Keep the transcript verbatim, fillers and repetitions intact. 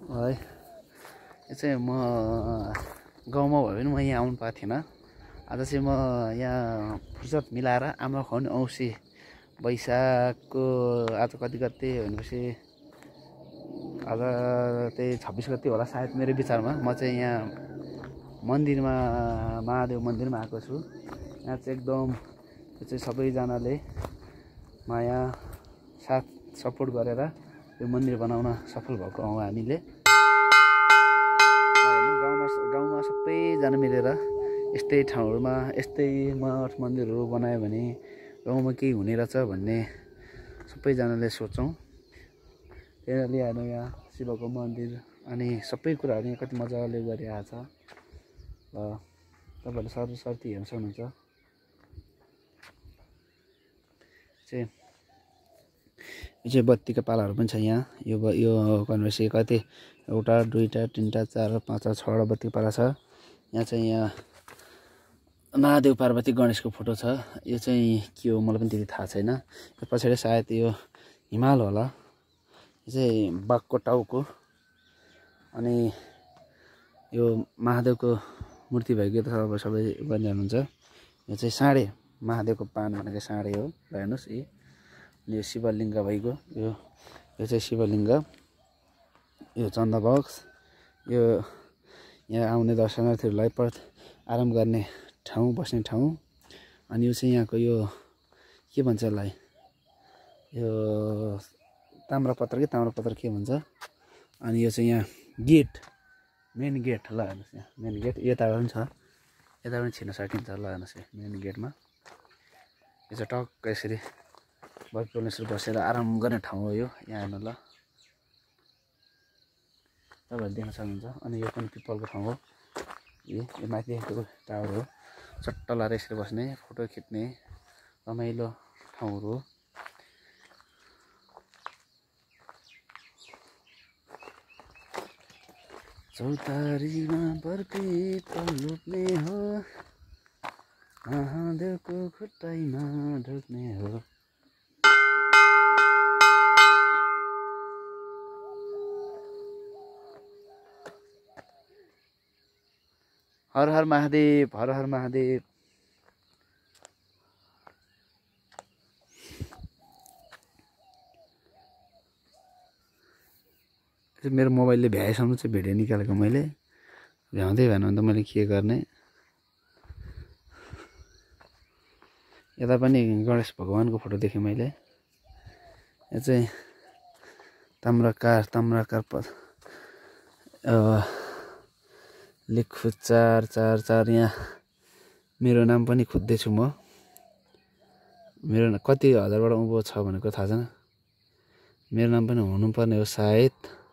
है। यो चाहिँ म गाउँमा भयो भने म यहाँ आउनु पाएको थिएन। आज चाहिँ म यहाँ फुर्सद मिलाएर आमा खुवाउने औँसी वैशाखको आज कति गते भनेपछि आज त्यही छब्बिस गते होला सायद मेरो विचारमा। म चाहिँ यहाँ मन्दिरमा महादेव मन्दिरमा आएको छु। यहाँ चाहिँ एकदम यो चाहिँ सबैजनाले माया साथ सपोर्ट गरेर यो मन्दिर बनाउन सफल भएको हौँ हामीले। गाउँमा गाउँमा सबैजना मिलेर यस्तै ठाउँहरूमा यस्तै मठ मन्दिरहरू बनायो भने गाउँमा केही हुने रहेछ भन्ने सबैजनाले सोचौँ। त्यही ल्याएर यहाँ शिवको मन्दिर अनि सबै कुराहरू यहाँ कति मजाले गरिरहेको छ। र तपाईँहरूले सरस्वती हेर्न सक्नुहुन्छ। चाहिँ यो चाहिँ बत्तीका पालाहरू पनि छ यहाँ। यो यो भनेपछि कति एउटा दुईवटा तिनवटा चार पाँचवटा छवटा बत्तीको पाला छ। यहाँ चाहिँ यहाँ महादेव पार्वती गणेशको फोटो छ। यो चाहिँ के हो मलाई पनि त्यति थाहा छैन। यो पछाडि सायद यो हिमाल होला। यो चाहिँ बाघको टाउको अनि यो महादेवको मूर्ति भएको त अब सबै गर्ने हुनुहुन्छ। यो चाहिँ साँडे महादेवको पान भनेको साँडे हो। ल हेर्नुहोस् यी यो शिवलिङ्ग भइगयो। यो यो चाहिँ शिवलिङ्ग, यो चन्दा बक्स, यो यहाँ आउने दर्शनार्थीहरूलाई पर आराम गर्ने ठाउँ बस्ने ठाउँ। अनि यो चाहिँ यहाँको यो के भन्छ यसलाई यो ताम्रपत्र कि ताम्रपत्र के भन्छ। अनि यो चाहिँ यहाँ गेट मेन गेट ल हेर्नुहोस् यहाँ मेन गेट यताबाट पनि छ। यता पनि छिर्न सकिन्छ ल हेर्नुहोस् मेन गेटमा। यो चाहिँ टक्क यसरी बल्नेश्वर बसेर आराम गर्ने ठाउँ हो यो। यहाँ हेर्नु ल तपाईँहरूले देख्न सक्नुहुन्छ। अनि यो पनि पिपलको ठाउँ हो। यो यो माथि देखेको टावर हो। चट्ट लाएर यसरी बस्ने फोटो खिच्ने रमाइलो ठाउँहरू हो। चौतारीमा बर्पी पल्लुप्ने हो, महादेवको खुट्टाइमा ढोक्ने हो। हर हर महादेव, हर हर महादेव। मेरो मोबाइलले भ्याएसम्म चाहिँ भिडियो निकालेको मैले। भ्याउँदै भएन भने त मैले के गर्ने। यता पनि गणेश भगवानको फोटो देखेँ मैले। यो चाहिँ ताम्रकार ताम्रकार प लेख्छु चार चार चार। यहाँ मेरो नाम पनि खोज्दैछु म। मेरो कति हजारबाट उँभो छ भनेको थाहा छैन। मेरो नाम पनि हुनुपर्ने हो सायद।